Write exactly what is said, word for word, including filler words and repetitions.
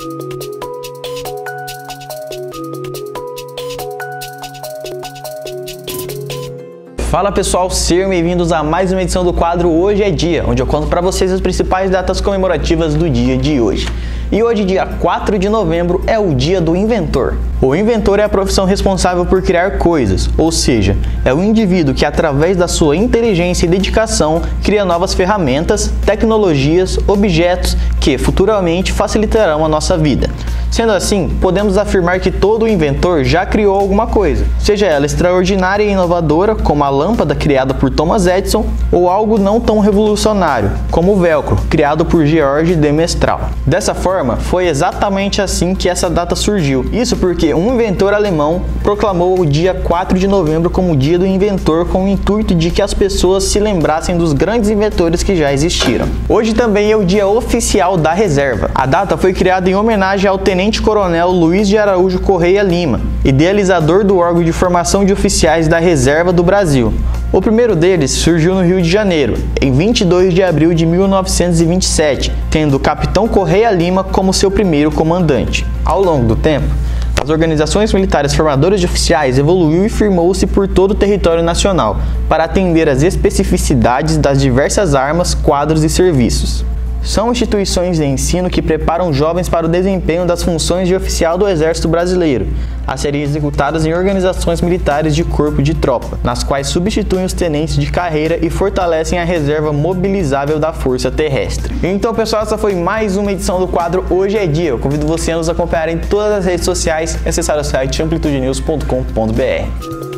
Fala pessoal, sejam bem-vindos a mais uma edição do quadro Hoje é Dia, onde eu conto para vocês as principais datas comemorativas do dia de hoje. E hoje, dia quatro de novembro, é o Dia do Inventor. O inventor é a profissão responsável por criar coisas, ou seja, é o indivíduo que, através da sua inteligência e dedicação, cria novas ferramentas, tecnologias, objetos que futuramente facilitarão a nossa vida. Sendo assim, podemos afirmar que todo inventor já criou alguma coisa, seja ela extraordinária e inovadora, como a lâmpada criada por Thomas Edison, ou algo não tão revolucionário, como o velcro, criado por George de Mestral. Dessa forma, foi exatamente assim que essa data surgiu. Isso porque um inventor alemão proclamou o dia quatro de novembro como o Dia do Inventor, com o intuito de que as pessoas se lembrassem dos grandes inventores que já existiram. Hoje também é o Dia Oficial da Reserva. A data foi criada em homenagem ao Tenente-Coronel Luiz de Araújo Correia Lima, idealizador do órgão de formação de oficiais da Reserva do Brasil. O primeiro deles surgiu no Rio de Janeiro, em vinte e dois de abril de mil novecentos e vinte e sete, tendo o Capitão Correia Lima como seu primeiro comandante. Ao longo do tempo, as organizações militares formadoras de oficiais evoluiu e firmou-se por todo o território nacional, para atender às especificidades das diversas armas, quadros e serviços. São instituições de ensino que preparam jovens para o desempenho das funções de oficial do Exército Brasileiro, a serem executadas em organizações militares de corpo de tropa, nas quais substituem os tenentes de carreira e fortalecem a reserva mobilizável da Força Terrestre. Então, pessoal, essa foi mais uma edição do quadro Hoje é Dia. Eu convido você a nos acompanhar em todas as redes sociais e acessar o site amplitude news ponto com ponto br.